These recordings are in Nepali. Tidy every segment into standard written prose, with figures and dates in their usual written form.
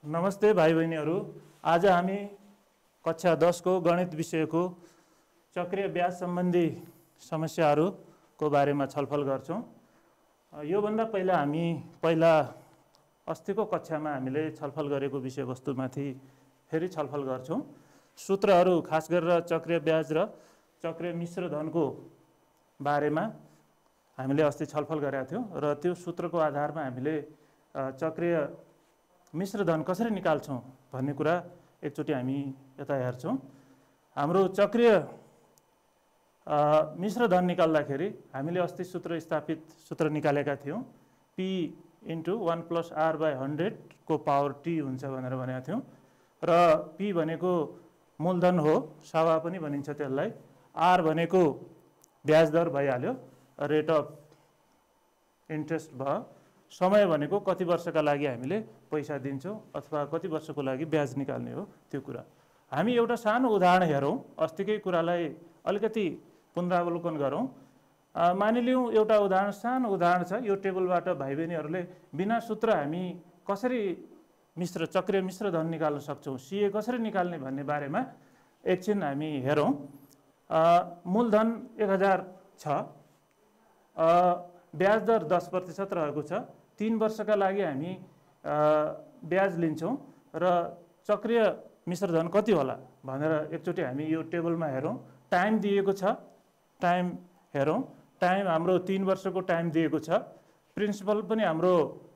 नमस्ते भाइ बहिनीहरू। आज हामी कक्षा 10 को गणित विषयको चक्रीय ब्याज सम्बन्धी समस्याहरूको बारेमा छलफल गर्छौँ। योभन्दा पहिला हामी अस्तिको कक्षामा हामीले छलफल गरेको विषयवस्तुमाथि फेरि छलफल गर्छौँ। सूत्रहरू खास गरेर चक्रीय ब्याज र चक्रीय मिश्र धनको बारेमा हामीले अस्ति छलफल गरेका थियौँ र त्यो सूत्रको आधारमा हामीले चक्रीय मिश्र धन कसरी निकाल्छौँ भन्ने कुरा एकचोटि हामी यता हेर्छौँ। हाम्रो चक्रीय मिश्र धन निकाल्दाखेरि हामीले अस्ति सूत्र निकालेका थियौँ। P × 1 + r/100 को पावर t हुन्छ भनेर भनेका थियौँ र P भनेको मूलधन हो, सावा पनि भनिन्छ त्यसलाई। r भनेको ब्याज दर भइहाल्यो, रेट अफ इन्ट्रेस्ट भयो। समय भनेको कति वर्षका लागि हामीले पैसा दिन्छौँ अथवा कति वर्षको लागि ब्याज निकाल्ने हो त्यो कुरा। हामी एउटा सानो उदाहरण हेरौँ, अस्तिकै कुरालाई अलिकति पुनरावलोकन गरौँ। मानिलिउँ एउटा सानो उदाहरण छ। यो टेबलबाट भाइ बहिनीहरूले बिना सूत्र हामी कसरी चक्रीय मिश्र धन निकाल्न सक्छौँ, CA कसरी निकाल्ने भन्ने बारेमा एकछिन हामी हेरौँ। मूलधन 1000 छ, ब्याज दर 10% रहेको छ। 3 वर्षका लागि हामी ब्याज लिन्छौँ र चक्रीय मिश्र धन कति होला भनेर एकचोटि हामी यो टेबलमा हेरौँ। टाइम दिएको छ, टाइम हेरौँ। टाइम हाम्रो 3 वर्षको टाइम दिएको छ। प्रिन्सिपल पनि हाम्रो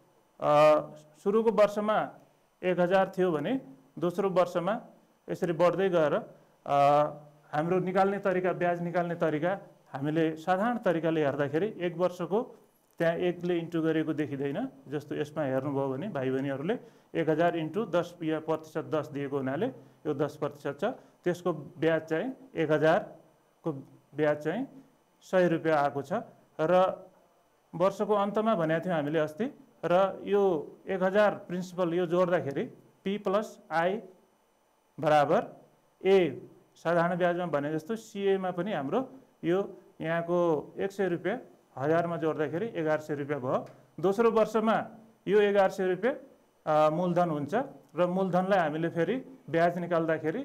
सुरुको वर्षमा 1000 थियो भने दोस्रो वर्षमा यसरी बढ्दै गएर हाम्रो निकाल्ने तरिका, ब्याज निकाल्ने तरिका हामीले साधारण तरिकाले हेर्दाखेरि 1 वर्षको त्यहाँ 1 ले इन्टु गरेको देखिँदैन। जस्तो यसमा हेर्नुभयो भने भाइ बहिनीहरूले 1000 × 10 या प्रतिशत 10 दिएको हुनाले यो 10% छ। त्यसको ब्याज चाहिँ 1000 को ब्याज चाहिँ 100 रुपियाँ आएको छ र वर्षको अन्तमा भनेको थियौँ हामीले अस्ति। र यो 1000 प्रिन्सिपल यो जोड्दाखेरि P + I बराबर A साधारण ब्याजमा भने जस्तो CA मा पनि हाम्रो यो यहाँको 100 रुपियाँ 1000 मा जोड्दाखेरि 1100 रुपियाँ भयो। दोस्रो वर्षमा यो 1100 रुपियाँ मूलधन हुन्छ र मूलधनलाई हामीले फेरि ब्याज निकाल्दाखेरि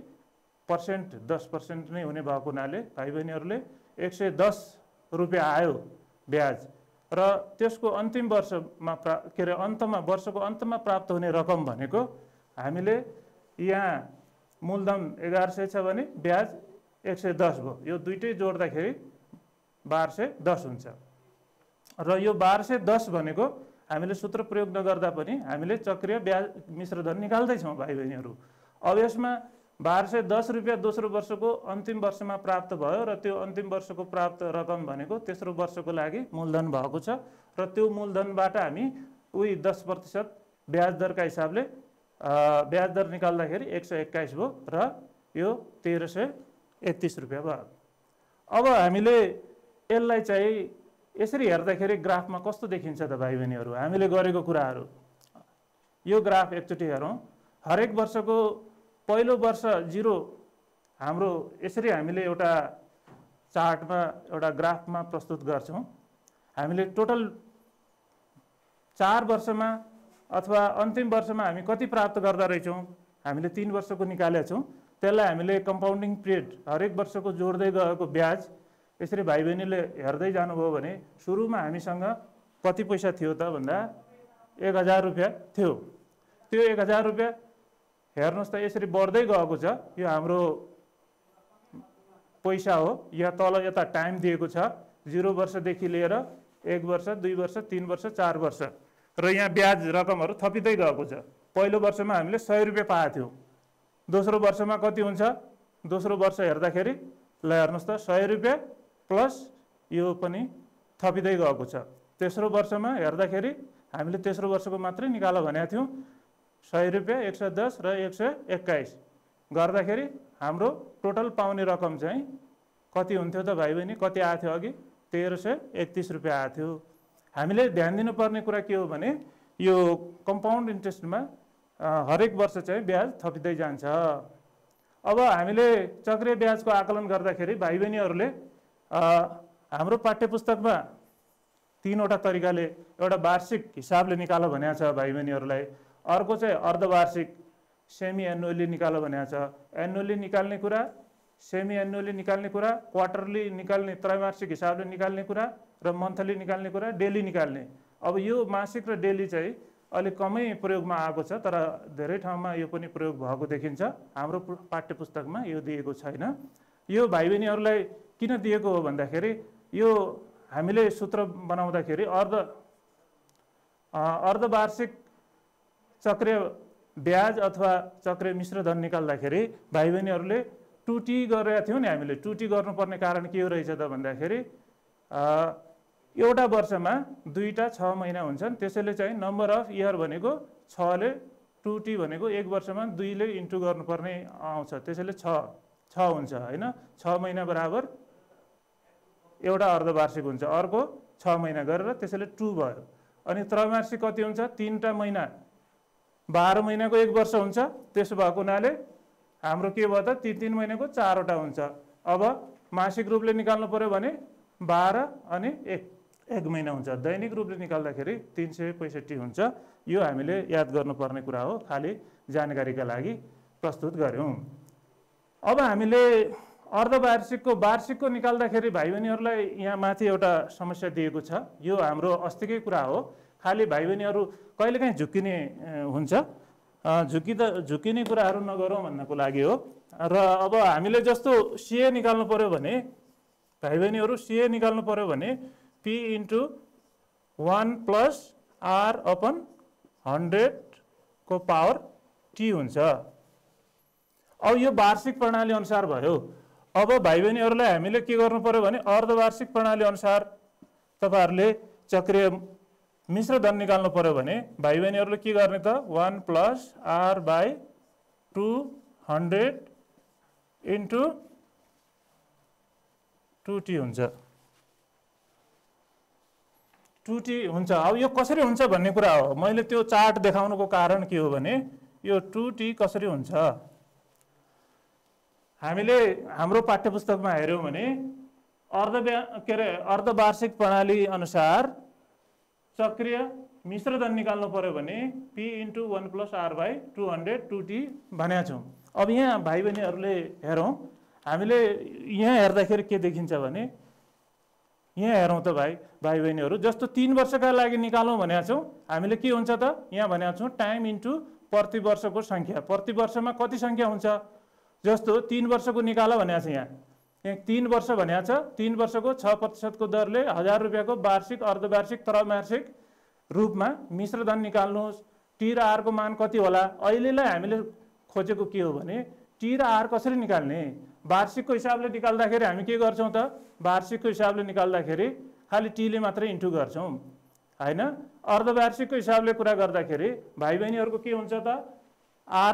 10% नै हुने भएको हुनाले भाइ बहिनीहरूले 110 रुपियाँ आयो ब्याज र त्यसको अन्तिम वर्षमा वर्षको अन्तमा प्राप्त हुने रकम भनेको हामीले यहाँ मूलधन 1100 छ भने ब्याज 110 भयो। यो दुइटै जोड्दाखेरि 1210 हुन्छ र यो 1210 भनेको हामीले सूत्र प्रयोग नगर्दा पनि हामीले चक्रीय ब्याज मिश्र धन निकाल्दैछौँ भाइ बहिनीहरू। अब यसमा 1210 रुपियाँ दोस्रो वर्षको अन्तिम वर्षमा प्राप्त भयो र त्यो अन्तिम वर्षको प्राप्त रकम भनेको तेस्रो वर्षको लागि मूलधन भएको छ र त्यो मूलधनबाट हामी 10% ब्याज दरका हिसाबले ब्याज दर निकाल्दाखेरि 121 भयो र यो 1331 रुपियाँ भयो। अब हामीले यसलाई चाहिँ यसरी हेर्दाखेरि ग्राफमा कस्तो देखिन्छ त भाइ बहिनीहरू? हामीले गरेको कुराहरू यो ग्राफ एकचोटि हेरौँ। हरेक वर्षको पहिलो वर्ष 0 हाम्रो यसरी हामीले एउटा चार्टमा एउटा ग्राफमा प्रस्तुत गर्छौँ। हामीले टोटल 4 वर्षमा अथवा अन्तिम वर्षमा हामी कति प्राप्त गर्दा रहेछौँ, हामीले 3 वर्षको निकालेका छौँ। त्यसलाई हामीले कम्पाउन्डिङ पिरियड हरेक वर्षको जोड्दै गएको ब्याज यसरी भाइ बहिनीले हेर्दै जानुभयो भने सुरुमा हामीसँग कति पैसा थियो त भन्दा 1000 रुपियाँ थियो। त्यो 1000 रुपियाँ हेर्नुहोस् त यसरी बढ्दै गएको छ। यो हाम्रो पैसा हो। यहाँ तल यता टाइम दिएको छ 0 वर्षदेखि लिएर 1 वर्ष, 2 वर्ष, 3 वर्ष, 4 वर्ष र यहाँ ब्याज रकमहरू थपिँदै गएको छ। पहिलो वर्षमा हामीले 100 रुपियाँ पाएको थियौँ। दोस्रो वर्षमा कति हुन्छ? दोस्रो वर्ष हेर्दाखेरि ल हेर्नुहोस् त 100 रुपियाँ प्लस यो पनि थपिँदै गएको छ। तेस्रो वर्षमा हेर्दाखेरि हामीले तेस्रो वर्षको मात्रै निकाल भनेका थियौँ। 100 रुपियाँ, 110 र 121 गर्दाखेरि हाम्रो टोटल पाउने रकम चाहिँ कति हुन्थ्यो त भाइ बहिनी? कति आएको थियो अघि? 1331 रुपियाँ आएको थियो। हामीले ध्यान दिनुपर्ने कुरा के हो भने यो कम्पाउन्ड इन्ट्रेस्टमा हरेक वर्ष चाहिँ ब्याज थपिँदै जान्छ। अब हामीले चक्रीय ब्याजको आकलन गर्दाखेरि भाइ बहिनीहरूले हाम्रो पाठ्यपुस्तकमा 3वटा तरिकाले एउटा वार्षिक हिसाबले निकाल भनेको छ भाइ बहिनीहरूलाई। अर्को चाहिँ अर्धवार्षिक सेमी एनुअली निकाल भनेको छ। एनुअली निकाल्ने कुरा, सेमी एनुअली निकाल्ने कुरा, क्वार्टरली निकाल्ने त्रैमासिक हिसाबले निकाल्ने कुरा र मन्थली निकाल्ने कुरा, डेली निकाल्ने। अब यो मासिक र डेली चाहिँ अलिक कमै प्रयोगमा आएको छ, तर धेरै ठाउँमा यो पनि प्रयोग भएको देखिन्छ। हाम्रो पाठ्यपुस्तकमा यो दिएको छैन। यो भाइ बहिनीहरूलाई किन दिएको हो भन्दाखेरि यो हामीले सूत्र बनाउँदाखेरि अर्धवार्षिक चक्रीय ब्याज अथवा चक्रीय मिश्रधन निकाल्दाखेरि भाइ बहिनीहरूले 2T गरेका थियौँ नि। हामीले 2T गर्नुपर्ने कारण के हो रहेछ त भन्दाखेरि एउटा वर्षमा 2टा 6 महिना हुन्छन्, त्यसैले चाहिँ नम्बर अफ इयर भनेको 6 ले 2T भनेको एक वर्षमा 2 ले इन्टु गर्नुपर्ने आउँछ, त्यसैले 6 हुन्छ हैन। 6 महिना बराबर एउटा अर्धवार्षिक हुन्छ, अर्को 6 महिना गरेर त्यसैले 2 भयो। अनि त्रैमासिक कति हुन्छ? 3टा महिना 12 महिनाको एक वर्ष हुन्छ। त्यसो भएको हुनाले हाम्रो के भयो त 3 महिनाको 4वटा हुन्छ। अब मासिक रूपले निकाल्नु पर्यो भने 12 अनि 1 महिना हुन्छ। दैनिक रूपले निकाल्दाखेरि 365 हुन्छ। यो हामीले याद गर्नुपर्ने कुरा हो, खाली जानकारीका लागि प्रस्तुत गर्यौं। अब हामीले अर्धवार्षिकको वार्षिकको निकाल्दाखेरि भाइ बहिनीहरूलाई यहाँ माथि एउटा समस्या दिएको छ। यो हाम्रो अस्तिकै कुरा हो, खाली भाइ बहिनीहरू कहिलेकाहीँ झुक्किने हुन्छ। झुक्किने कुराहरू नगरौँ भन्नको लागि हो। र अब हामीले जस्तो सीए निकाल्नु पर्यो भने भाइ बहिनीहरू सीए निकाल्नु पर्यो भने P × 1 + R/100 को पावर T हुन्छ। अब यो वार्षिक प्रणाली अनुसार भयो। अब भाइ बहिनीहरूलाई हामीले के गर्नु पर्यो भने अर्धवार्षिक प्रणाली अनुसार तपाईहरुले चक्रीय मिश्रधन निकाल्नु पर्यो भने भाइ बहिनीहरूले के गर्ने त 1 + R/200 × 2T हुन्छ। 2T हुन्छ। अब यो कसरी हुन्छ भन्ने कुरा हो। मैले त्यो चार्ट देखाउनुको कारण के हो भने यो 2T कसरी हुन्छ हामीले हाम्रो पाठ्यपुस्तकमा हेर्यौं भने अर्धवार्षिक प्रणाली अनुसार चक्रीय मिश्रधन निकाल्नु पर्यो भने P × 1 + R/200 2T भनेका छौं। अब यहाँ भाइ बहिनीहरूले हेरौं, हामीले यहाँ हेर्दाखेरि के देखिन्छ भने यहाँ हेरौं त भाइ बहिनीहरू, जस्तो 3 वर्षका लागि निकालौं भनेका छौं। हामीले के हुन्छ त यहाँ भनेका छौं टाइम इन्टु प्रति वर्षको संख्या। प्रति वर्षमा कति संख्या हुन्छ? जस्तो 3 वर्षको निकाल भनेको छ। यहाँ 3 वर्ष भनेको छ। 3 वर्षको 6% को दरले 1000 रुपैयाँको वार्षिक, अर्धवार्षिक, त्रैमासिक रूपमा मिश्रधन निकाल्नुहोस्। T र R को मान कति होला? अहिलेलाई हामीले खोजेको के हो भने T र R कसरी निकाल्ने? वार्षिकको हिसाबले निकाल्दाखेरि हामी के गर्छौं त वार्षिकको हिसाबले निकाल्दाखेरि खाली T ले मात्र इन्टु गर्छौं हैन। अर्धवार्षिकको हिसाबले कुरा गर्दाखेरि भाइ बहिनीहरुको के हुन्छ त R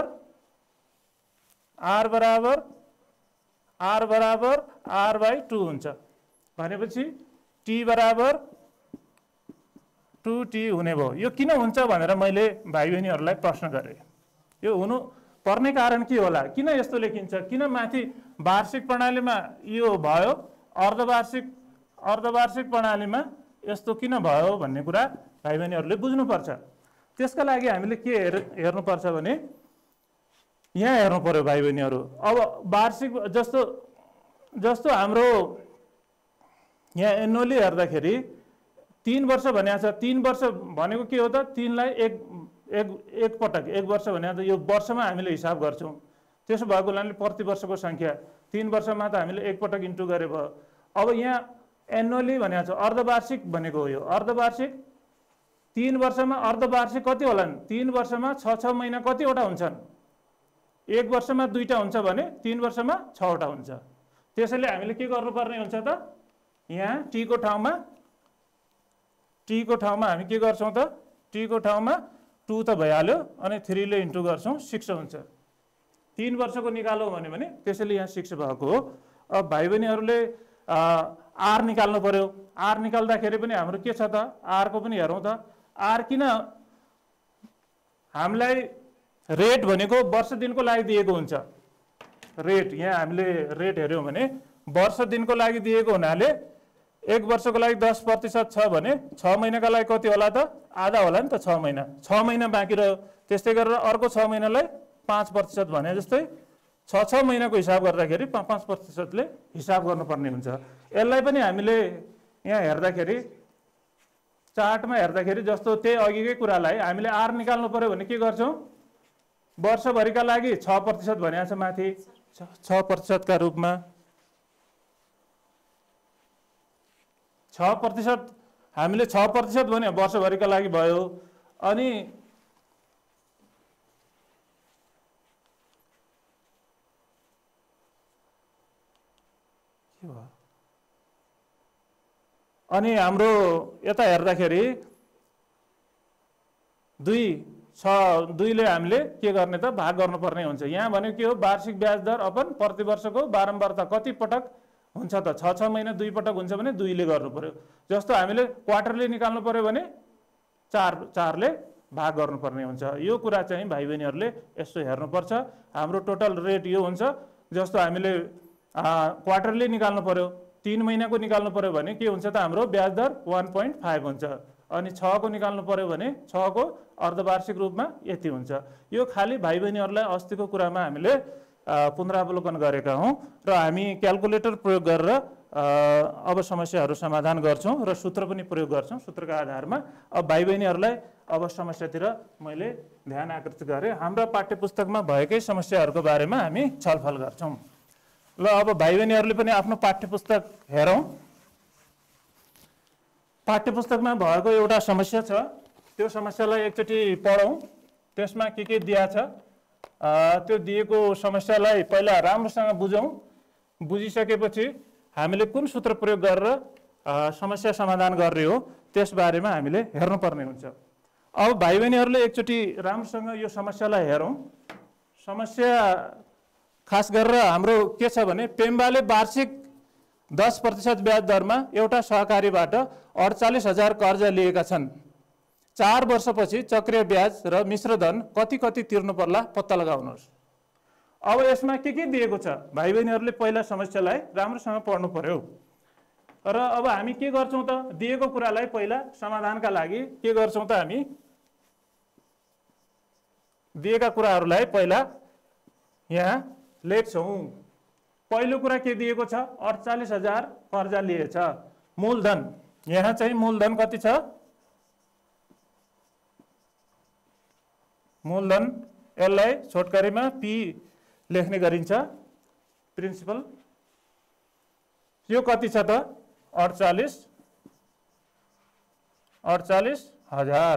बराबर R/2 हुन्छ। भनेपछि T बराबर 2T हुने भयो। यो किन हुन्छ भनेर मैले भाइ बहिनीहरुलाई प्रश्न गरे। यो हुनु पर्ने कारण के होला? किन यस्तो लेखिन्छ? किन माथि वार्षिक प्रणालीमा यो भयो, अर्धवार्षिक प्रणालीमा यस्तो किन भयो भन्ने कुरा भाइ बहिनीहरुले बुझ्नुपर्छ। त्यसका लागि हामीले के हेर्नुपर्छ भने यहाँ हेर्नु पर्यो भाइ बहिनीहरु। अब वार्षिक जस्तो हाम्रो यहाँ एनुअली हेर्दाखेरि 3 वर्ष भनेको छ। 3 वर्ष भनेको के हो त 3 लाई एक पटक एक वर्ष भनेको त यो वर्षमा हामीले हिसाब गर्छौं। त्यसो भएको हुनाले प्रति वर्षको संख्या 3 वर्षमा त हामीले एक पटक इन्टु गरे भयो। अब यहाँ एनुअली भनेको छ, अर्धवार्षिक भनेको हो। यो अर्धवार्षिक 3 वर्षमा अर्धवार्षिक कति होलान्? 3 वर्षमा 6 महिना कतिवटा हुन्छन्? एक वर्षमा 2टा हुन्छ भने 3 वर्षमा 6वटा हुन्छ। त्यसैले हामीले के गर्नुपर्ने हुन्छ त यहाँ T को ठाउँमा हामी के गर्छौं त T को ठाउँमा 2 त भइहाल्यो अनि 3 ले इन्टु गर्छौं 6 हुन्छ। 3 वर्षको निकालौं भने त्यसैले यहाँ 6 भएको हो। अब भाइ बहिनीहरुले R निकाल्नु पर्यो। R निकाल्दाखेरि पनि हाम्रो के छ त R को पनि हेरौं त। R किन हामीलाई रेट भनेको वर्ष दिनको लागि दिएको हुन्छ। रेट यहाँ हामीले रेट हेर्यौं भने वर्ष दिनको लागि दिएको हुनाले 1 वर्षको लागि 10% छ भने 6 महिनाका लागि कति होला त? आधा होला नि त, 6 महिना। 6 महिना बाँकी रह्यो। त्यस्तै गरेर अर्को 6 महिनालाई 5% भने जस्तै 6 महिनाको हिसाब गर्दाखेरि 5%ले हिसाब गर्नुपर्ने हुन्छ। यसलाई पनि हामीले यहाँ हेर्दाखेरि चार्टमा हेर्दाखेरि जस्तो त्यही अघिकै कुरालाई हामीले आर निकाल्नु पर्यो भने के गर्छौँ? वर्षभरिका लागि 6% भनेको छ माथि, 6% का रूपमा 6% हामीले 6% भने वर्षभरिका लागि भयो। अनि हाम्रो यता हेर्दाखेरि 2 ले हामीले के गर्ने त? भाग गर्नुपर्ने हुन्छ। यहाँ भनेको के हो? वार्षिक ब्याज दर अपन प्रति वर्षको बारम्बारता कति पटक हुन्छ त? 6 महिना 2 पटक हुन्छ भने 2 ले गर्नु पर्यो। जस्तो हामीले क्वार्टरली निकाल्नु पर्यो भने 4 ले भाग गर्नुपर्ने हुन्छ। यो कुरा चाहिँ भाइ बहिनीहरूले यसो हेर्नुपर्छ। हाम्रो टोटल रेट यो हुन्छ। जस्तो हामीले क्वार्टरली निकाल्नु पर्यो, 3 महिनाको निकाल्नु पर्यो भने के हुन्छ त? हाम्रो ब्याज दर 1.5 हुन्छ। अनि 6 को निकाल्नु पर्यो भने 6 को अर्धवार्षिक रूपमा यति हुन्छ। यो खाली भाइ बहिनीहरूलाई अस्तिको कुरामा हामीले पुनरावलोकन गरेका हौँ र हामी क्याल्कुलेटर प्रयोग गरेर अब समस्याहरू समाधान गर्छौँ र सूत्र पनि प्रयोग गर्छौँ। सूत्रका आधारमा अब भाइ बहिनीहरूलाई अब समस्यातिर मैले ध्यान आकर्षित गरेँ। हाम्रा पाठ्यपुस्तकमा भएकै समस्याहरूको बारेमा हामी छलफल गर्छौँ। ल अब भाइ बहिनीहरूले पनि आफ्नो पाठ्यपुस्तक हेरौँ। पाठ्यपुस्तकमा भएको एउटा समस्या छ, त्यो समस्यालाई एकचोटि पढौँ। त्यसमा के दिया छ त्यो दिएको समस्यालाई पहिला राम्रोसँग बुझौँ। बुझिसकेपछि हामीले कुन सूत्र प्रयोग गरेर समस्या समाधान गर्ने हो त्यसबारेमा हामीले हेर्नुपर्ने हुन्छ। अब भाइ बहिनीहरूले एकचोटि राम्रोसँग यो समस्यालाई हेरौँ। समस्या खास गरेर हाम्रो के छ भने पेम्बाले वार्षिक 10% ब्याज दरमा एउटा सहकारीबाट 48,000 कर्जा लिएका छन्। 4 वर्षपछि चक्रिय ब्याज र मिश्र धन कति तिर्नु पर्ला पत्ता लगाउनुहोस्। अब यसमा के दिएको छ? भाइ बहिनीहरूले पहिला समस्यालाई राम्रोसँग पढ्नु पर्यो र अब हामी के गर्छौँ त? दिएको कुरालाई पहिला समाधानका लागि के गर्छौँ त? हामी दिएका कुराहरूलाई पहिला यहाँ लेख्छौँ। पहिलो कुरा के दिएको छ? 48,000 कर्जा लिएछ। मूलधन यहाँ चाहिँ मूलधन कति छ? मूलधन यसलाई छोटकरीमा पी लेख्ने गरिन्छ, प्रिन्सिपल। यो कति छ त? 48,000।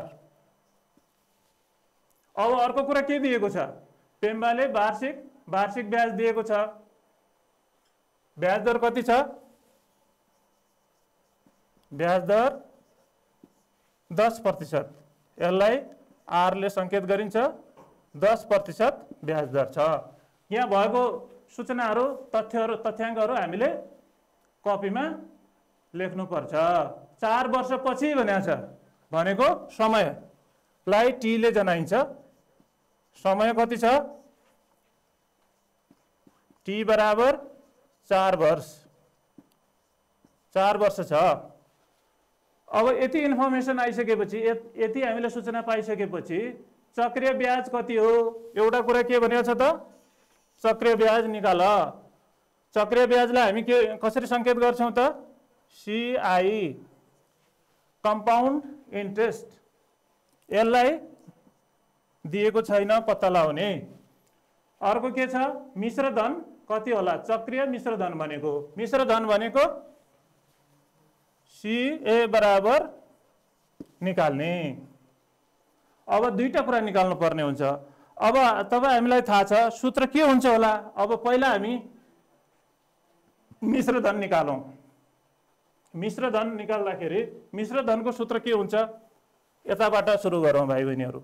अब अर्को कुरा के दिएको छ? पेम्बाले वार्षिक ब्याज दिएको छ। ब्याज दर कति छ? ब्याज दर 10%। यसलाई आर ले संकेत गरिन्छ। 10% ब्याज दर छ। यहाँ भएको सूचनाहरू तथ्याङ्कहरू हामीले कपीमा लेख्नुपर्छ। 4 वर्षपछि भनेको समयलाई टी ले जनाइन्छ। समय कति छ? टी बराबर 4 वर्ष। 4 वर्ष छ। अब यति इन्फर्मेसन आइसकेपछि, यति हामीले सूचना पाइसकेपछि चक्रिय ब्याज कति हो? एउटा कुरा के भनेको छ त? चक्रिय ब्याज निकाल। चक्रिय ब्याजलाई हामी कसरी संकेत गर्छौँ त? CI, compound interest. यसलाई दिएको छैन, पत्ता लगाउने। अर्को के छ? मिश्र धन कति होला? चक्रिय मिश्र धन भनेको CA बराबर निकाल्ने। अब दुईटा कुरा निकाल्नु पर्ने हुन्छ। अब हामीलाई थाहा छ सूत्र के हुन्छ होला? अब पहिला हामी मिश्र धन निकालौँ। मिश्र धन निकाल्दाखेरि मिश्र धनको सूत्र के हुन्छ? यताबाट सुरु गरौँ भाइ बहिनीहरू।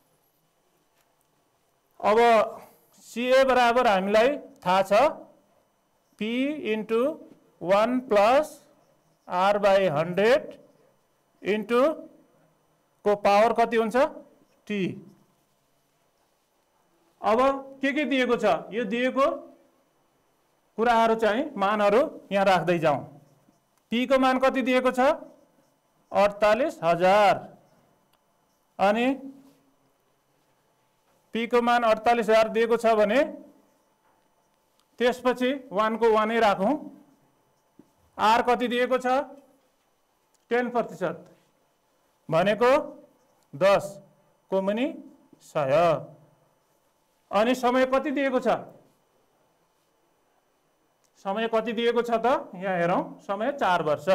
अब CA बराबर हामीलाई थाहा छ P × 1 + R/100 इन्टु को पावर कति हुन्छ? T। अब के दिएको छ? यो दिएको कुराहरू चाहिँ मानहरू यहाँ राख्दै जाउँ। पी को मान कति दिएको छ 48,000 अनि पी को मान 48,000 दिएको छ भने त्यसपछि 1 को 1 नै राखौं। आर कति दिएको छ 10% भनेको 10 को मुनि 100 अनि समय कति दिएको छ समय कति दिएको छ त यहाँ हेरौं समय 4 वर्ष।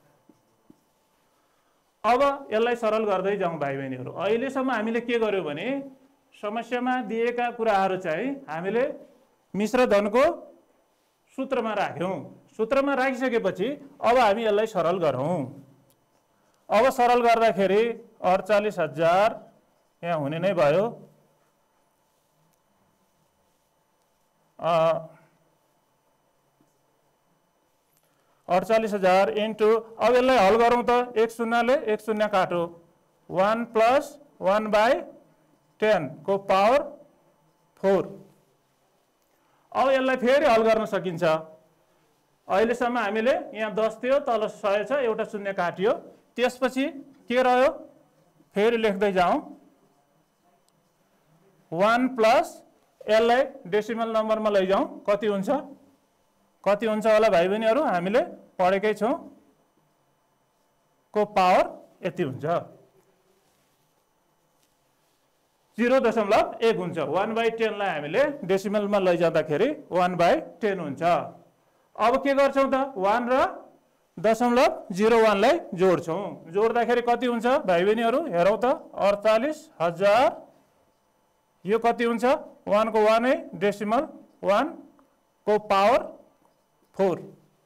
अब यसलाई सरल गर्दै जाउँ भाइ बहिनीहरु। अहिलेसम्म हामीले के गर्यौं भने समस्यामा दिएका कुराहरु चाहिँ हामीले मिश्र धनको सूत्रमा राख्यौं। सूत्रमा राखिसकेपछि अब हामी यसलाई सरल गरौं। अब सरल गर्दाखेरि 48,000 यहाँ हुने नै भयो। 48,000 इन्टु अब यसलाई हल गरौं त 1 शून्यले 1 शून्य काटो 1 + 1/10 को पावर 4। अब यसलाई फेरि हल गर्न सकिन्छ। अहिलेसम्म हामीले यहाँ 10 थियो तल 100 छ एउटा शून्य काटियो त्यसपछि के रह्यो फेरि लेख्दै जाउँ 1 प्लस यसलाई डेसिमल नम्बरमा लैजाउँ कति हुन्छ होला भाइ बहिनीहरु हामीले पढेकै छौं को पावर यति हुन्छ 0.1 हुन्छ। 1/10 लाई हामीले डेसिमलमा लैजाँदाखेरि 1/10 हुन्छ। अब के गर्छौं त 1 र 0.01 लाई जोड्छौं। जोड्दाखेरि कति हुन्छ भाइ बहिनीहरु हेरौं त 48,000 यो कति हुन्छ 1 को 1 नै डेसिमल 1 को पावर 4।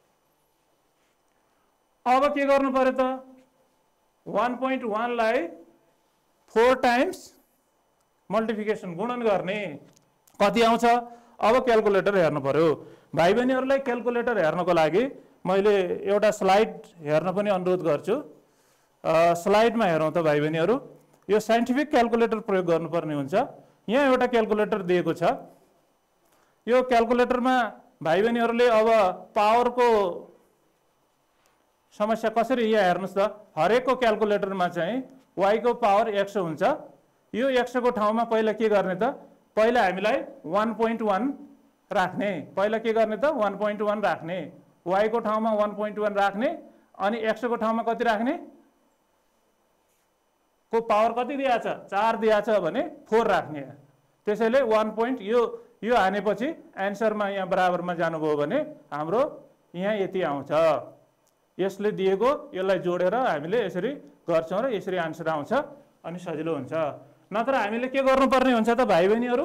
अब के गर्नु पर्यो त 1.1 लाई 4 टाइम्स मल्टिप्लिकेसन गुणन गर्ने कति आउँछ। अब क्याल्कुलेटर हेर्नु पर्यो। भाइ बहिनीहरुलाई क्याल्कुलेटर हेर्नको लागि मैले एउटा स्लाइड हेर्न पनि अनुरोध गर्छु। स्लाइडमा हेरौं त भाइ बहिनीहरु यो साइन्टिफिक क्याल्कुलेटर प्रयोग गर्नुपर्ने हुन्छ। यहाँ एउटा क्याल्कुलेटर दिएको छ। यो क्याल्कुलेटरमा भाइ बहिनीहरुले अब पावरको समस्या कसरी यहाँ हेर्नुस् त हरेकको क्याल्कुलेटरमा चाहिँ y को पावर x हुन्छ। यो x को ठाउँमा पहिला के गर्ने त पहिला हामीलाई 1.1 राख्ने पहिला के गर्ने त 1.1 राख्ने y को ठाउँमा 1.1 राख्ने अनि x को ठाउँमा कति राख्ने को पावर कति दिएको छ 4 दिएको छ भने 4 राख्ने। त्यसैले 1. यो हानेपछि आन्सरमा यहाँ बराबरमा जानुभयो भने हाम्रो यहाँ यति आउँछ। यसले दिएको यसलाई जोडेर हामीले यसरी गर्छौं र यसरी आन्सर आउँछ अनि सजिलो हुन्छ। नत्र हामीले के गर्नुपर्ने हुन्छ त भाइ बहिनीहरु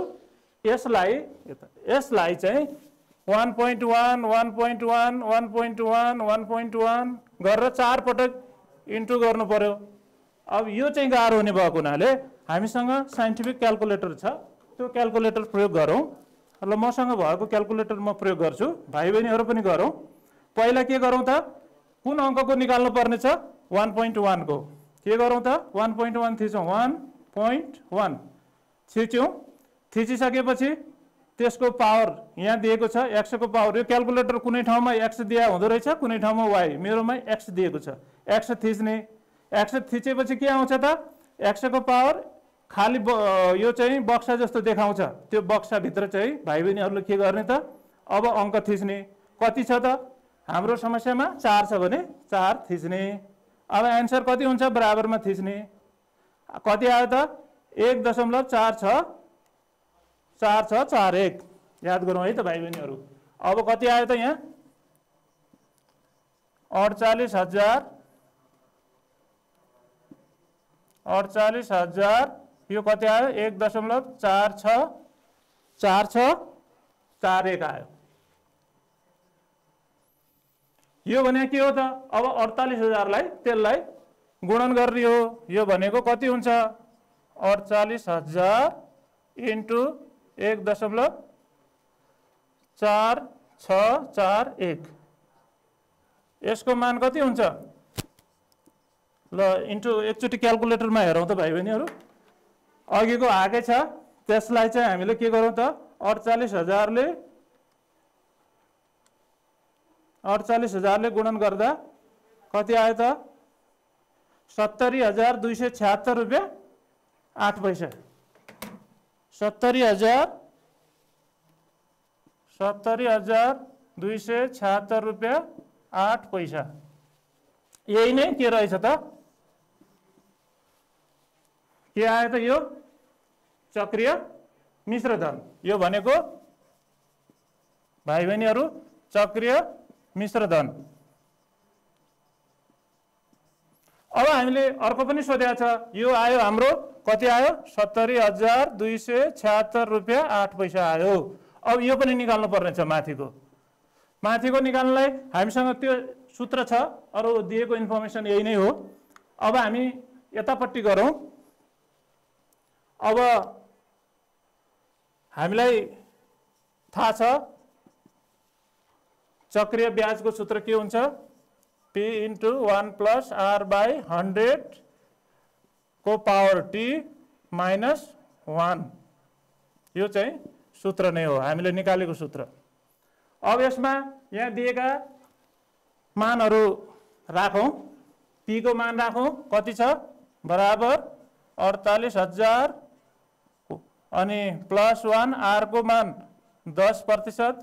यसलाई चाहिँ 1.1 1.1 1.1 1.1 गरेर 4 पटक इन्टु गर्नु पर्यो। अब यो चाहिँ गाह्रो हुने भएको हुनाले हामीसँग साइन्टिफिक क्याल्कुलेटर छ त्यो क्याल्कुलेटर प्रयोग गरौं। ल मसँग भएको क्याल्कुलेटर म प्रयोग गर्छु भाइ बहिनीहरु पनि गरौं। पहिला के गरौं त कुन अंकको निकाल्नु पर्ने छ 1.1 को के गरौं त 1.1 थिचौं 1.1 थिच्यौं। थिचिसकेपछि त्यसको पावर यहाँ दिएको छ x को पावर। यो क्याल्कुलेटर कुनै ठाउँमा x दिया हुँदो रहेछ कुनै ठाउँमा y मेरोमा x दिएको छ x थिच्ने x थिचेपछि के आउँछ त x को पावर खाली यो चाहिँ बक्सा जस्तो देखाउँछ। त्यो बक्सा भित्र चाहिँ भाइ बहिनीहरुले के गर्ने त अब अंक थिच्ने कति छ त हाम्रो समस्यामा 4 छ भने 4 थिच्ने। अब आन्सर कति हुन्छ बराबरमा थिच्ने कति आयो त 1.4641 याद गरौँ है त भाइ बहिनीहरु। अब कति आयो त यहाँ 48,000 यो कति आयो 1.4641 आयो। यो भने के हो त अब 48,000 लाई त्यसलाई गुणन गर्ने हो। यो भनेको कति हुन्छ 48,000 इन्टु 1.4641 यसको मान कति हुन्छ ल इन्टु एकचोटी क्याल्कुलेटरमा हेरौं त भाइ बहिनीहरु। अघिको आकै छ त्यसलाई चाहिँ हामीले के गरौं त 48,000 ले गुणन गर्दा कति आयो त 70,276 रुपियाँ 8 पैसा। 70,276 रुपियाँ 8 पैसा। यही नै के रहेछ त? के आयो त यो? चक्रीय मिश्रधन। यो भनेको भाइ बहिनीहरू चक्रीय मिश्रधन। अब हामीले अर्को पनि सोधेको छ। यो आयो हाम्रो कति आयो? 70,276 रुपियाँ 8 पैसा आयो। अब यो पनि निकाल्नु पर्ने छ माथिको। माथिको निकाल्नलाई हामीसँग त्यो सूत्र छ, अरु दिएको इन्फर्मेसन यही नै हो। अब हामी यतापट्टि गरौँ। अब हामीलाई थाहा छ चक्रीय ब्याजको सूत्र के हुन्छ? P into 1 plus R by 100 को पावर T minus 1। यो चाहिँ सूत्र नै हो, हामीले निकालेको सूत्र। अब यसमा यहाँ दिएका मानहरू राखौँ। P को मान राखौँ, कति छ? बराबर 48,000 अनि प्लस 1, R को मान 10%,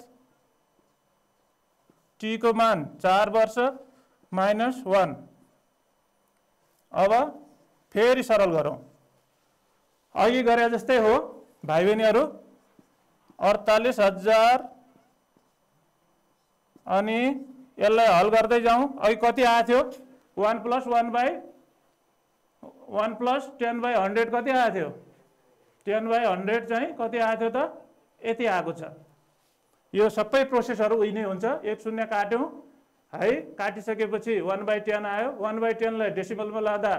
T को मान 4 वर्ष माइनस 1। अब फेरि सरल गरौँ। अघि गरे जस्तै हो भाइ बहिनीहरू। 48,000 अनि यसलाई हल गर्दै जाउँ। अघि कति आएको थियो? 1 plus 10/100 कति आएको थियो? 10/100 चाहिँ कति आएको थियो त? यति आएको छ। यो सबै प्रोसेसहरू उही नै हुन्छ। 1 0 काट्यौँ है, काटिसकेपछि 1/10 आयो। 1/10 लाई डेसिमलमा लाँदा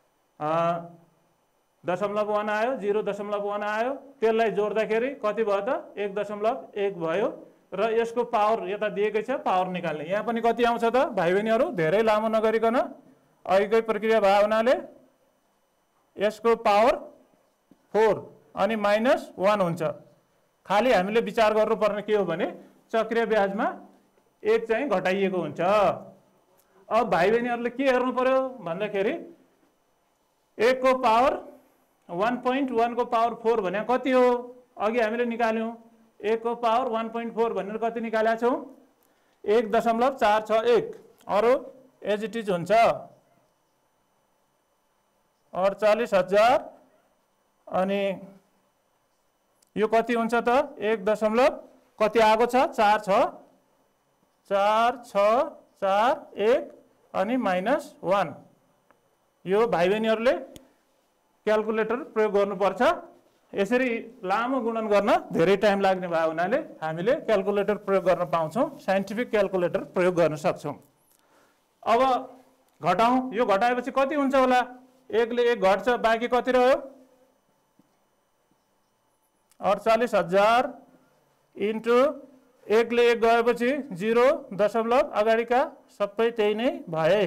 0.1 आयो, 0.1 आयो। त्यसलाई जोड्दाखेरि कति भयो त? 1.1 भयो। र यसको पावर यता दिएकै छ, पावर निकाल्ने। यहाँ पनि कति आउँछ त भाइ बहिनीहरू? धेरै लामो नगरिकन अघिकै प्रक्रिया भयो हुनाले यसको पावर 4 अनि माइनस 1 हुन्छ। खाली हामीले विचार गर्नुपर्ने के हो भने चक्रीय ब्याजमा 1 चाहिँ घटाइएको हुन्छ। अब भाइ बहिनीहरूले के हेर्नु पर्यो भन्दाखेरि 1 को पावर 1.1 को पावर 4 भने कति हो? अघि हामीले निकाल्यौँ। 1 को पावर 1.4 भनेर कति निकालेका छौँ? 1.461। अरू एज इट इज हुन्छ। 48,000 अनि यो कति हुन्छ त? 1 कति आएको छ? 4,6,4,1 अनि माइनस 1। यो भाइ बहिनीहरूले क्यालकुलेटर प्रयोग गर्नुपर्छ। यसरी लामो गुणन गर्न धेरै टाइम लाग्ने भयो हुनाले हामीले क्यालकुलेटर प्रयोग गर्न पाउँछौँ। साइन्टिफिक क्यालकुलेटर प्रयोग गर्न सक्छौँ। अब घटाउँ। यो घटाएपछि कति हुन्छ होला? 1 ले 1 घट्छ, बाँकी कति रह्यो? 48,000 इन्टु 1 ले 1 गएपछि 0 अगाडिका सबै त्यही नै भए।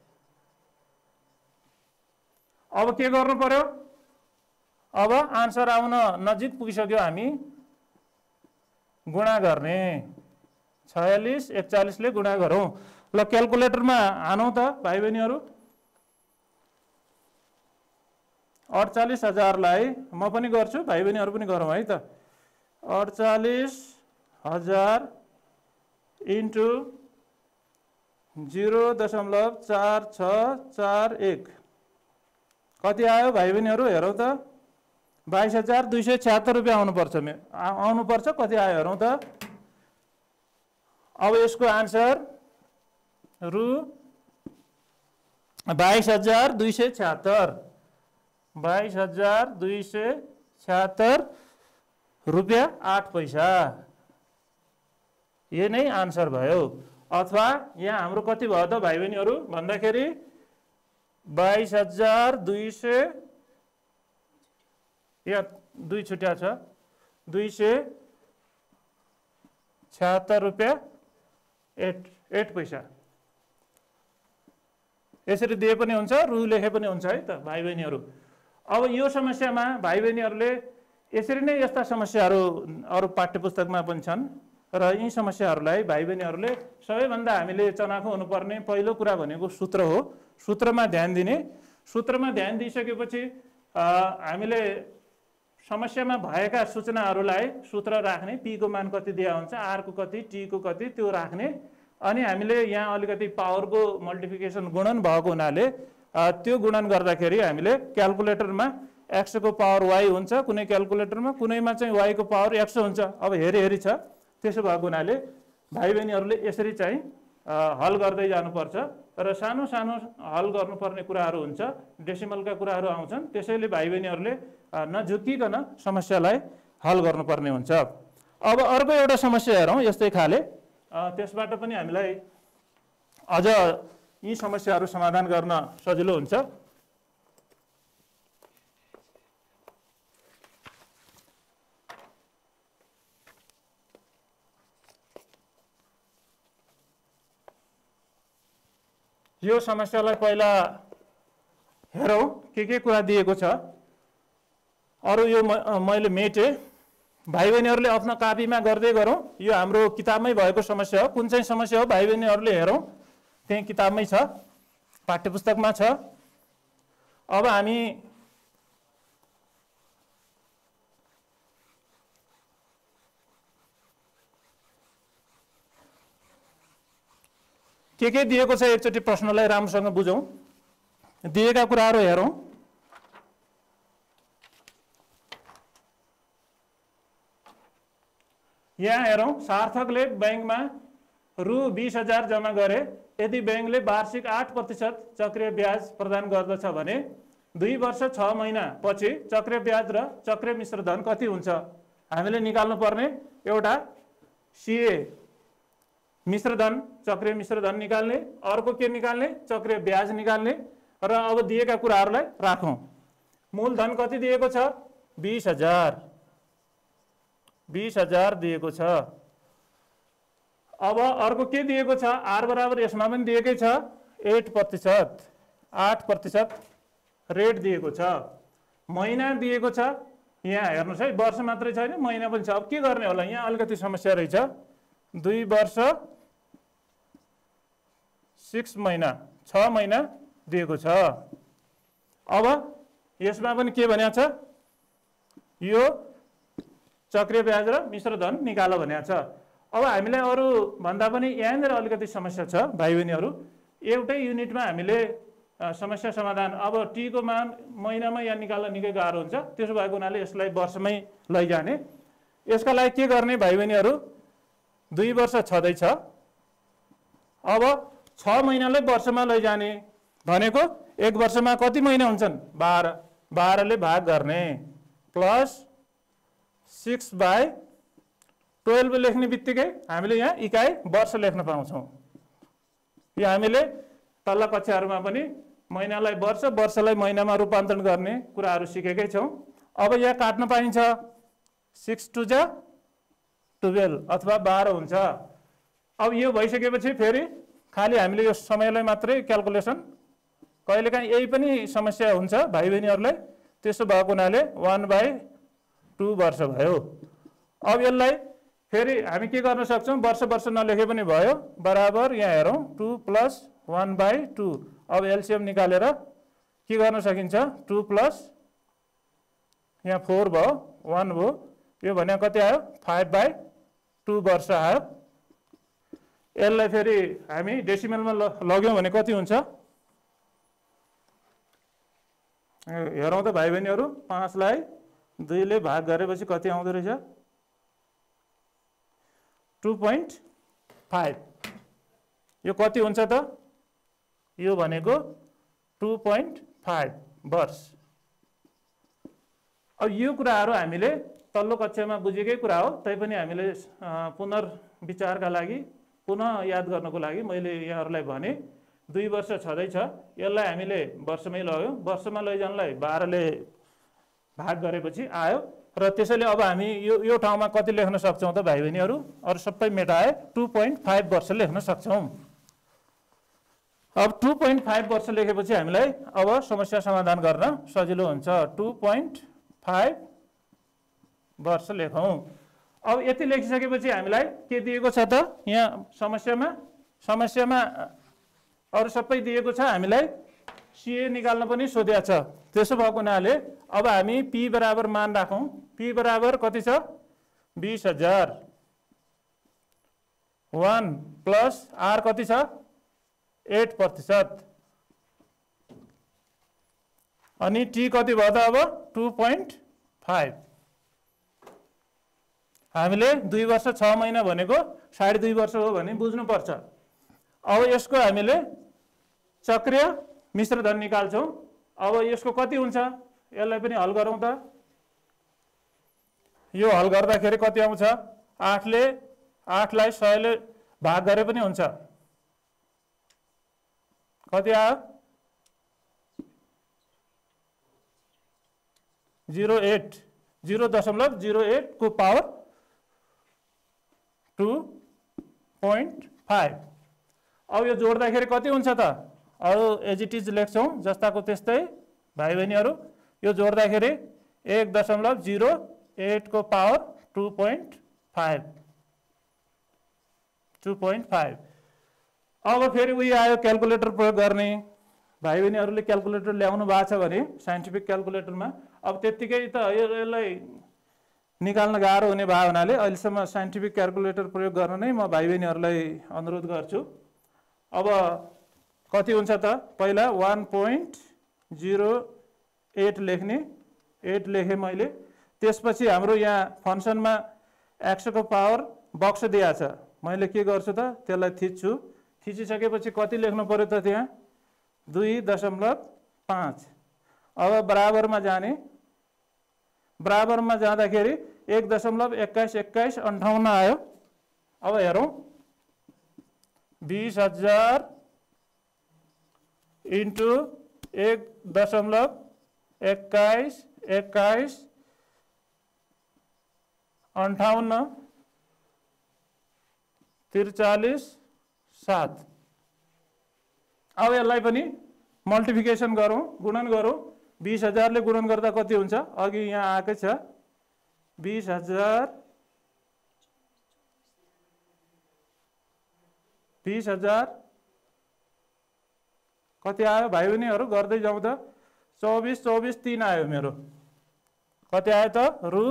अब के गर्नु पर्यो? अब आन्सर आउन नजिक पुगिसक्यो। हामी गुणा गर्ने। 46 41 ले गुणा गरौँ। ल क्यालकुलेटरमा हानौँ त भाइ बहिनीहरू। 48,000 लाई म पनि गर्छु, भाइ बहिनीहरू पनि गरौँ है त। 48,000 इन्टु 0.4641 कति आयो भाइ बहिनीहरू? हेरौँ त। 22,276 रुपियाँ आउनुपर्छ। कति आयो हेरौँ त। अब यसको आन्सर रु 22,276 22,276 रुपियाँ 8 पैसा। यो नै आन्सर भयो। अथवा यहाँ हाम्रो कति भयो त भाइ बहिनीहरू भन्दाखेरि 22,200 यहाँ 2 छुट्या छ। 276 रुपियाँ 8 पैसा। यसरी दिए पनि हुन्छ, रु लेखे पनि हुन्छ है त भाइ बहिनीहरू। अब यो समस्यामा भाइ बहिनीहरूले यसरी नै यस्ता समस्याहरू अरू पाठ्यपुस्तकमा पनि छन्। र यी समस्याहरूलाई भाइ बहिनीहरूले सबैभन्दा हामीले चनाखो हुनुपर्ने पहिलो कुरा भनेको सूत्र हो। सूत्रमा ध्यान दिने। सूत्रमा ध्यान दिइसकेपछि हामीले समस्यामा भएका सूचनाहरूलाई सूत्र राख्ने, पी को मान कति दिया हुन्छ, आर को कति, टी को कति, त्यो राख्ने। अनि हामीले यहाँ अलिकति पावरको मल्टिप्लिकेसन गुणन भएको हुनाले त्यो गुणन गर्दाखेरि हामीले क्याल्कुलेटरमा x को पावर y हुन्छ, कुनै क्याल्कुलेटरमा, कुनैमा चाहिँ y को पावर x हुन्छ। अब हेरी छ। त्यसो भएको हुनाले भाइ बहिनीहरूले यसरी चाहिँ हल गर्दै जानुपर्छ र सानो सानो हल गर्नुपर्ने कुराहरू हुन्छ, डेसिमलका कुराहरू आउँछन्। त्यसैले भाइ बहिनीहरूले नझुक्किकन समस्यालाई हल गर्नुपर्ने हुन्छ। अब अर्को एउटा समस्या हेरौँ यस्तै खाले। त्यसबाट पनि हामीलाई अझ यी समस्याहरू समाधान गर्न सजिलो हुन्छ। यो समस्यालाई पहिला हेरौँ के कुरा दिएको छ। अरू यो मैले मेटेँ। भाइ बहिनीहरूले आफ्नो कापीमा गर्दै गरौँ। यो हाम्रो किताबमै भएको समस्या हो। कुन चाहिँ समस्या हो भाइ बहिनीहरूले हेरौँ, त्यही किताबमै छ, पाठ्यपुस्तकमा छ। अब हामी के दिएको छ एकचोटि प्रश्नलाई राम्रोसँग बुझौँ। दिएका कुराहरू हेरौँ। यहाँ हेरौँ, सार्थकले ब्याङ्कमा रु 20,000 जम्मा गरे। यदि ब्याङ्कले वार्षिक 8% चक्रिय ब्याज प्रदान गर्दछ भने 2 वर्ष 6 महिना पछि चक्रिय ब्याज र चक्रिय मिश्र धन कति हुन्छ? हामीले निकाल्नु पर्ने एउटा सीए मिश्र धन, चक्रिय मिश्र धन निकाल्ने, अर्को के निकाल्ने? चक्रिय ब्याज निकाल्ने। र अब दिएका कुराहरूलाई राखौँ। मूलधन कति दिएको छ? 20,000 दिएको छ। अब अर्को के दिएको छ? आर बराबर यसमा पनि दिएकै छ 8% रेट दिएको छ। महिना दिएको छ। यहाँ हेर्नुहोस् है, वर्ष मात्रै छैन, महिना पनि छ। अब के गर्ने होला? यहाँ अलिकति समस्या रहेछ। 2 वर्ष 6 महिना 6 महिना दिएको छ। अब यसमा पनि के भनेको छ? यो चक्रिय ब्याज र मिश्र धन निकाल भनेको छ। अब हामीलाई अरू भन्दा पनि यहाँनिर अलिकति समस्या छ भाइ बहिनीहरू। एउटै युनिटमा हामीले समस्या समाधान, अब टी को मान महिनामा यहाँ निकाल्न निकै गाह्रो हुन्छ। त्यसो भएको हुनाले यसलाई वर्षमै लैजाने। यसका लागि के गर्ने भाइ बहिनीहरू? 2 वर्ष छँदैछ। अब 6 महिनालाई वर्षमा लैजाने भनेको 1 वर्षमा कति महिना हुन्छन्? 12 ले भाग गर्ने प्लस 6/12 लेख्ने बित्तिकै हामीले यहाँ इकाइ वर्ष लेख्न पाउँछौँ। यो हामीले तल्ला कक्षाहरूमा पनि महिनालाई वर्ष, वर्षलाई महिनामा रूपान्तरण गर्ने कुराहरू सिकेकै छौँ। अब यहाँ काट्न पाइन्छ। 6 2 जा 12 अथवा 12 हुन्छ। अब यो भइसकेपछि फेरि खालि हामीले यो समयलाई मात्रै क्याल्कुलेसन, कहिलेकाहीँ यही पनि समस्या हुन्छ भाइ बहिनीहरूलाई। त्यसो भएको हुनाले 1/2 वर्ष भयो। अब यसलाई फेरि हामी के गर्न सक्छौँ? वर्ष नलेखे पनि भयो। बराबर यहाँ हेरौँ 2 + 1/2। अब एलसिएम निकालेर के गर्न सकिन्छ? 2 + यहाँ 4 भयो, 1 भयो। यो भने कति आयो? 5/2 वर्ष आयो। यसलाई फेरि हामी डेसिमलमा लग्यौँ भने कति हुन्छ? हेरौँ त भाइ बहिनीहरू। 5 लाई 2 ले भाग गरेपछि कति आउँदो रहेछ? 2.5। यो कति हुन्छ त? यो भनेको 2.5 वर्ष। अब यो कुराहरू हामीले तल्लो कक्षामा बुझेकै कुरा हो, तैपनि हामीले पुनर्विचारका लागि, पुनः याद गर्नको लागि मैले यहाँहरूलाई भने 2 वर्ष छँदैछ। यसलाई हामीले वर्षमै लग्यौँ। वर्षमा लैजानलाई 12 ले भाग गरेपछि आयो। र त्यसैले अब हामी यो ठाउँमा कति लेख्न सक्छौँ त भाइ बहिनीहरू? अरू सबै मेटाए 2.5 वर्ष लेख्न सक्छौँ। अब 2.5 वर्ष लेखेपछि हामीलाई अब समस्या समाधान गर्न सजिलो हुन्छ। 2.5 वर्ष लेखौँ। अब यति लेखिसकेपछि हामीलाई के दिएको छ त यहाँ समस्यामा अरु सबै दिएको छ हामीलाई CA निकाल्न पनि सोधेको छ त्यसो भएको हुनाले अब हामी P बराबर मान राखौं P बराबर कति छ 20,000 1 प्लस R कति छ 8% अनि T कति भयो त अब 2.5 हामीले 2 वर्ष 6 महिना भनेको 2.5 वर्ष हो भने बुझ्नु पर्छ अब यसको हामीले चक्रीय मिश्र धन निकाल्छौं अब यसको कति हुन्छ यसलाई पनि हल गरौं त यो हल गर्दाखेरि कति आउँछ 8 लाई 100 ले भाग गरे पनि हुन्छ कति आयो 0.08 को पावर 2.5 अब यो जोड्दाखेरि कति हुन्छ त अरु एज इट इज लेख्छौं जस्ताको त्यस्तै भाइ बहिनीहरु यो जोड्दाखेरि 1.08 को पावर 2.5 अब फेरि उही आयो क्याल्कुलेटर प्रयोग गर्ने भाइ बहिनीहरुले क्याल्कुलेटर ल्याउनु भएको छ भने साइन्टिफिक क्याल्कुलेटरमा अब त्यतिकै त यसलाई निकाल्न गाह्रो हुने भए हुनाले अहिलेसम्म साइन्टिफिक क्याल्कुलेटर प्रयोग गर्न नै म भाइ बहिनीहरुलाई अनुरोध गर्छु अब कति हुन्छ त पहिला 1.08 लेख्ने 8 लेखे मैले त्यसपछि हाम्रो यहाँ फंक्सनमा x को पावर बक्स दिएको छ मैले के गर्छु त त्यसलाई थिच्छु थिचिसकेपछि कति लेख्नु पर्यो त त्यहाँ 2.5 अब बराबरमा जाने बराबरमा जाँदाखेरि 1.21 आयो अब हेरौं 20,000 इन्टु 1.21 58 43 7 अब यसलाई पनि मल्टिप्लिकेसन गरौं गुणन गरौं 20,000 ले गुणन गर्दा कति हुन्छ अघि यहाँ आकै छ 20,000 कति आयो भाइ बहिनीहरु गर्दै जाउँ त 24 3 आयो मेरो कति आयो त रु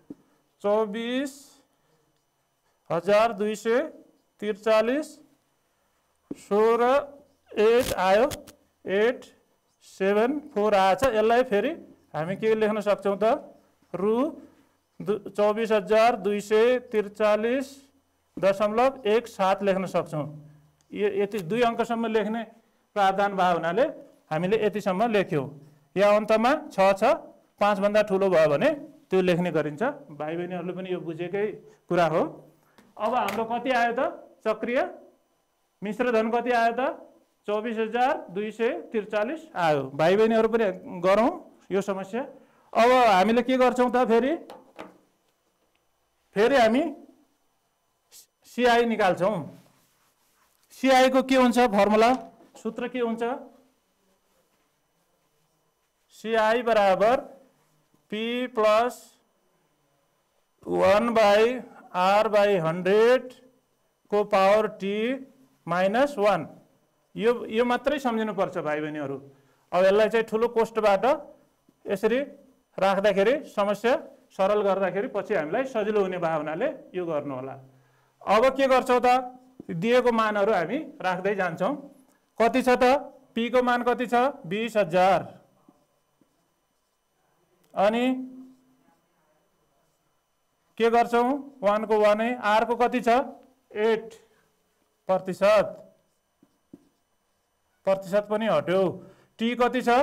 24,243 16 8 आयो 874 आछ यसलाई फेरि हामी के लेख्न सक्छौं त रु 24,243.17 लेख्न सक्छौं यति दुई अंकसम्म लेख्ने प्रावधान भए हुनाले हामीले यतिसम्म लेख्यौं यहाँ अन्तमा 6 छ 5 भन्दा ठूलो भयो भने त्यो लेख्ने गरिन्छ भाइ बहिनीहरुले पनि यो बुझेकै कुरा हो अब हाम्रो कति आयो त चक्रीय मिश्र धन कति आयो त 24,243 आयो भाइ बहिनीहरु पनि गरौं यो समस्या अब हामीले के गर्छौं त फेरि हामी CI निकाल्छौं CI को के हुन्छ फर्मुला सूत्र के हुन्छ CI बराबर P plus 1/R/100 को पावर T minus 1 यो मात्रै सम्झिनु पर्छ भाइ बहिनीहरु अब यसलाई चाहिँ ठूलो कोष्टबाट यसरी राख्दाखेरि समस्या सरल गर्दाखेरि पछि हामीलाई सजिलो हुने भए हुनाले यो गर्नु होला अब के गर्छौं त दिएको मानहरु हामी राख्दै जान्छौं कति छ त P को मान कति छ 20,000 अनि के गर्छौं 1 को 1 है R को कति छ 8% पनि हट्यो T कति छ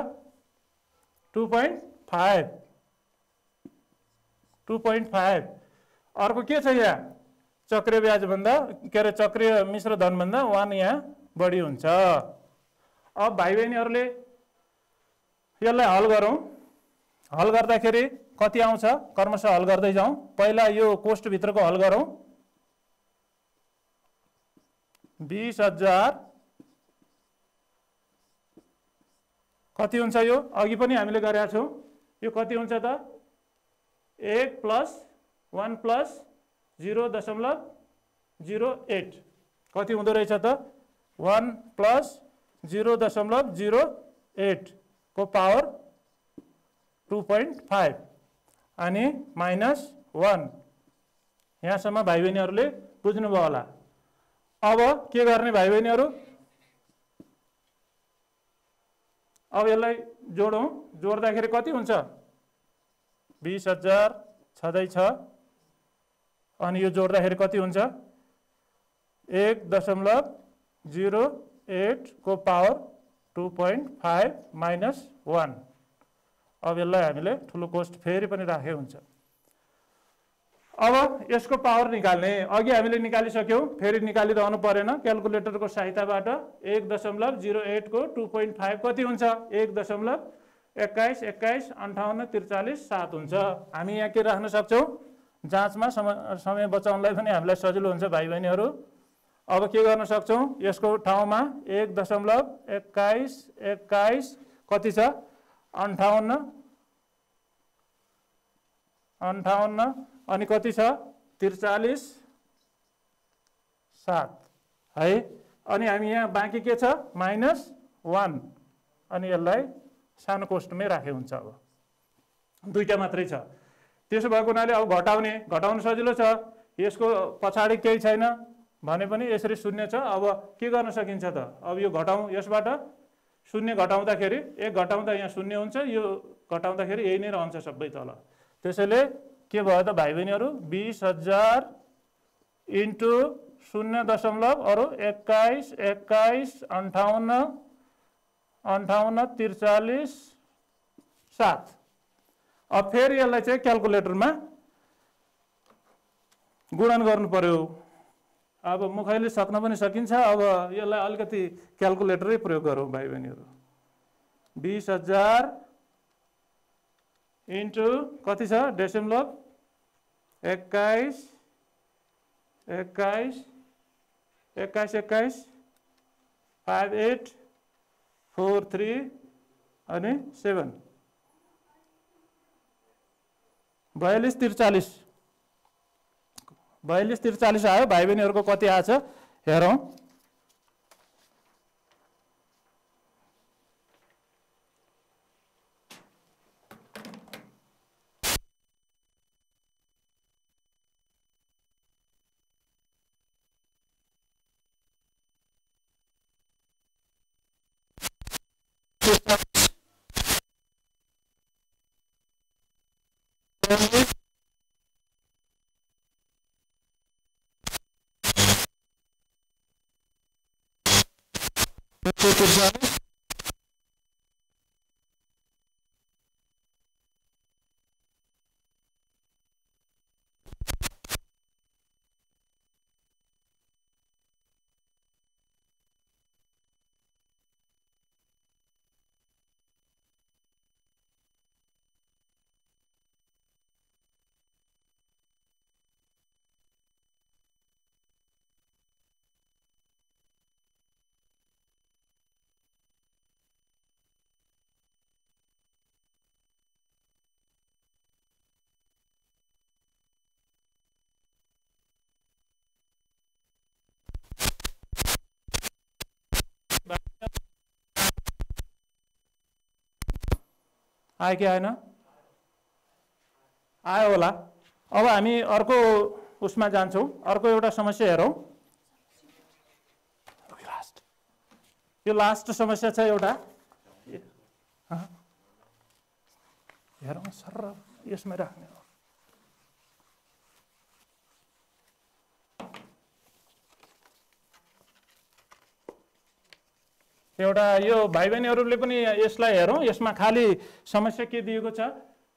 2.5 अर्को के छ यहाँ चक्रीय ब्याज भन्दा के रे चक्रीय मिश्र धन भन्दा 1 यहाँ बढी हुन्छ अब भाइ बहिनीहरुले यसलाई हल गरौं हल गर्दाखेरि कति आउँछ क्रमशः हल गर्दै जाउँ पहिला यो कोष्ट भित्रको हल गरौं 20,000 कति हुन्छ यो अघि पनि हामीले गरेका छौं यो कति हुन्छ त 1 + 1 + 0.08 कति हुँदो रहेछ त 1 + 0.08 को पावर 2.5 अनि -1 यहाँसम्म भाइ बहिनीहरूले बुझ्नुभयो होला। अब के गर्ने भाइ बहिनीहरू, अब यसलाई जोडौँ, जोड्दाखेरि कति हुन्छ 20,000 छँदैछ अनि यो जोड्दाखेरि कति हुन्छ 1.08 को पावर 2.5 -1। अब यसलाई हामीले ठुलो कोष्ठ फेरि पनि राखे हुन्छ। अब यसको पावर निकाल्ने, अघि हामीले निकालिसक्यौँ, फेरि निकालिरहनु परेन, क्याल्कुलेटरको सहायताबाट 1.08 को 2.5 कति हुन्छ 1.21 21 58 43 7 हुन्छ। हामी यहाँ के राख्न सक्छौँ, जाँचमा समय बचाउनलाई पनि हामीलाई सजिलो हुन्छ भाइ बहिनीहरू। अब के गर्न सक्छौँ, यसको ठाउँमा 1.21 21 कति छ 58 अनि कति छ 43 7 है। अनि हामी यहाँ बाँकी के छ -1 अनि यसलाई सानो कोष्ठमै राखे हुन्छ। अब दुईटा मात्रै छ, त्यसो भएको हुनाले अब घटाउन सजिलो छ, यसको पछाडि केही छैन भने पनि यसरी 0 छ। अब के गर्न सकिन्छ त, अब यो घटाउँ, यसबाट 0 घटाउँदाखेरि 1 घटाउँदा यहाँ 0 हुन्छ, यो घटाउँदाखेरि यही नै रहन्छ सबै तल। त्यसैले के भयो त भाइ बहिनीहरू 20,000 इन्टु 0.21 21 58 58 43 7। अब फेरि यसलाई चाहिँ क्याल्कुलेटरमा गुणन गर्नु पर्यो। अब मुखैले सक्न पनि सकिन्छ, अब यसलाई अलिकति क्याल्कुलेटरै प्रयोग गरौँ भाइ बहिनीहरू। 20,000 इन्टु कति छ 21 21 21 58 43 अनि 7 42 43 आयो। भाइ बहिनीहरूको कति आएछ हेरौँ। आयो कि आएन? आयो होला। अब हामी अर्को उसमा जान्छौँ, अर्को एउटा समस्या हेरौँ। यो लास्ट समस्या छ एउटा, हेरौँ सर यसमै राख्ने हो। एउटा यो भाइ बहिनीहरूले पनि यसलाई हेरौँ। यसमा खाली समस्या के दिएको छ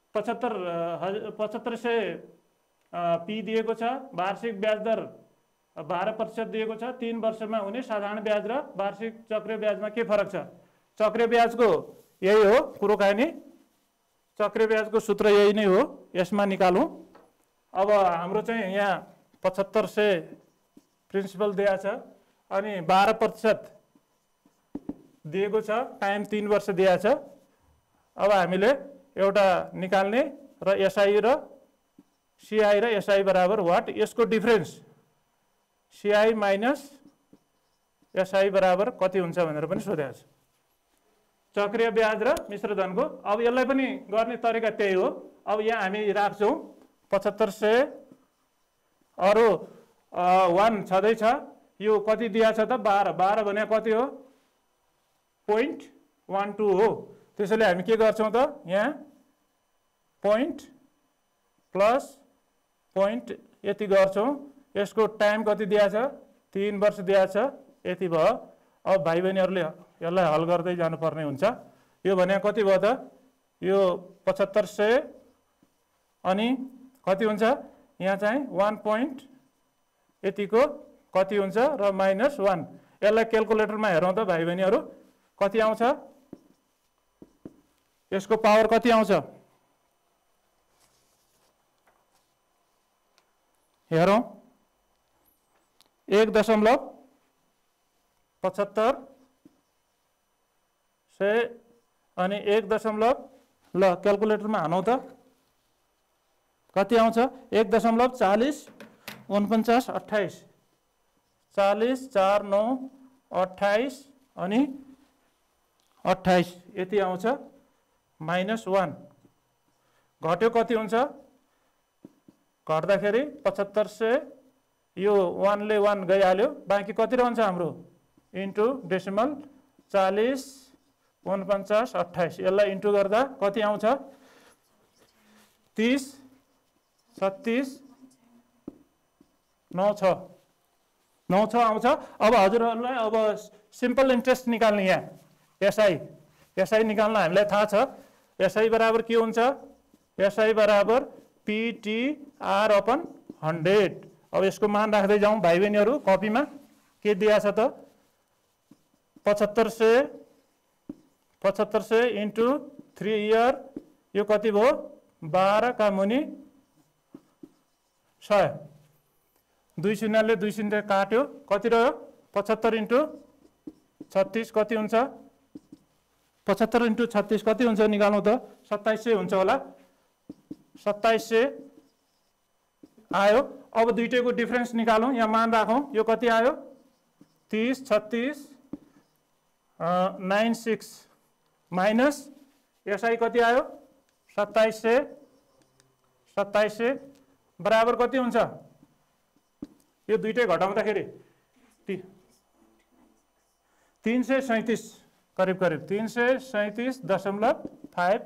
7500 पी दिएको छ, वार्षिक ब्याज दर 12% दिएको छ, 3 वर्षमा हुने साधारण ब्याज र वार्षिक चक्रीय ब्याजमा के फरक छ। चक्रीय ब्याजको यही हो कुरोकानी, चक्रीय ब्याजको सूत्र यही नै हो, यसमा निकालौँ। अब हाम्रो चाहिँ यहाँ 7500 प्रिन्सिपल दिएको छ अनि 12% दिएको छ, टाइम 3 वर्ष दिएको छ। अब हामीले एउटा निकाल्ने र एसआई र CI र SI बराबर वाट, यसको डिफरेन्स CI माइनस SI बराबर कति हुन्छ भनेर पनि सोधेको छ। चक्रीय ब्याज र मिश्र धनको अब यसलाई पनि गर्ने तरिका त्यही हो। अब यहाँ हामी राख्छौँ 7500 अरू 1 छँदैछ, यो कति दिया छ त 12 भने कति हो 0.12 हो। त्यसैले हामी के गर्छौँ त यहाँ पोइन्ट प्लस पोइन्ट यति गर्छौँ। यसको टाइम कति दिया छ 3 वर्ष दिया छ, यति भयो। अब भाइ बहिनीहरूले यसलाई हल गर्दै जानुपर्ने हुन्छ। यो भने कति भयो त यो 7500 अनि कति हुन्छ यहाँ चाहिँ 1 पोइन्ट यतिको कति हुन्छ र -1। यसलाई क्यालकुलेटरमा हेरौँ त भाइ बहिनीहरू कति आउँछ, यसको पावर कति आउँछ हेरौँ। 1.75 अनि 1 ल क्यालकुलेटरमा हानौँ त कति आउँछ 1.40 49 28 40 4 9 28 अनि 28 यति आउँछ -1। घट्यो कति हुन्छ घट्दाखेरि 7500 यो 1 ले 1 गइहाल्यो, बाँकी कति रहन्छ हाम्रो इन्टु डेसिमल 40 49 28। यसलाई इन्टु गर्दा कति आउँछ 30 36 96 आउँछ। अब हजुरहरूलाई अब सिम्पल इन्ट्रेस्ट निकाल्ने यहाँ एसआई निकाल्न हामीलाई थाहा छ। एसआई बराबर के हुन्छ, एसआई बराबर PTR/100। अब यसको मान राख्दै जाउँ भाइ बहिनीहरू, कपीमा के दिया छ त 7500 इन्टु 3 इयर, यो कति भयो 12 का मुनि 100। 2 शून्यले 2 शून्य काट्यो कति रह्यो 75 इन्टु 36 कति हुन्छ 75 इन्टु 36 कति हुन्छ निकाल्नु त 2700 हुन्छ होला। 2700 आयो। अब दुईटैको डिफरेन्स निकालौँ, यहाँ मान राखौँ, यो कति आयो 30 36 96 माइनस एसआई कति आयो 2700 बराबर कति हुन्छ, यो दुईटै घटाउँदाखेरि 337 करिब 337.5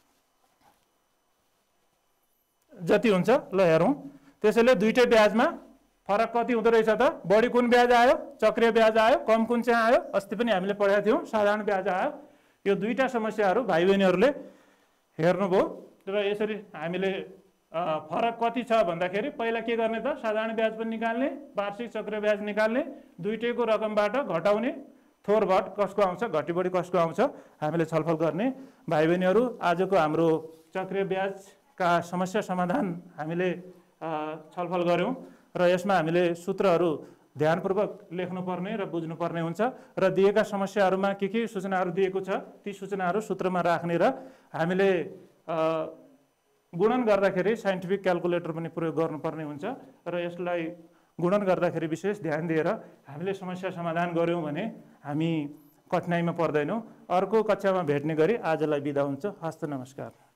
जति हुन्छ। ल हेरौँ, त्यसैले दुईटै ब्याजमा फरक कति हुँदो रहेछ त, बढी कुन ब्याज आयो चक्रीय ब्याज आयो, कम कुन चाहिँ आयो अस्ति पनि हामीले पढाएको थियौँ साधारण ब्याज आयो। यो दुईटा समस्याहरू भाइ बहिनीहरूले हेर्नुभयो र यसरी हामीले फरक कति छ भन्दाखेरि पहिला के गर्ने त साधारण ब्याज पनि निकाल्ने, वार्षिक चक्रीय ब्याज निकाल्ने, दुईटैको रकमबाट घटाउने, थोर घट कसको आउँछ घटी बढी कसको आउँछ हामीले छलफल गर्ने। भाइ बहिनीहरू आजको हाम्रो चक्रीय ब्याजका समस्या समाधान हामीले छलफल गऱ्यौँ र यसमा हामीले सूत्रहरू ध्यानपूर्वक लेख्नुपर्ने र बुझ्नुपर्ने हुन्छ र दिएका समस्याहरूमा के सूचनाहरू दिएको छ ती सूचनाहरू सूत्रमा राख्ने र हामीले गुणन गर्दाखेरि साइन्टिफिक क्यालकुलेटर पनि प्रयोग गर्नुपर्ने हुन्छ र यसलाई गुणन गर्दाखेरि विशेष ध्यान दिएर हामीले समस्या समाधान गऱ्यौँ भने हामी कठिनाइमा पर्दैनौँ। अर्को कक्षामा भेट्ने गरी आजलाई बिदा हुन्छ। हस्त नमस्कार।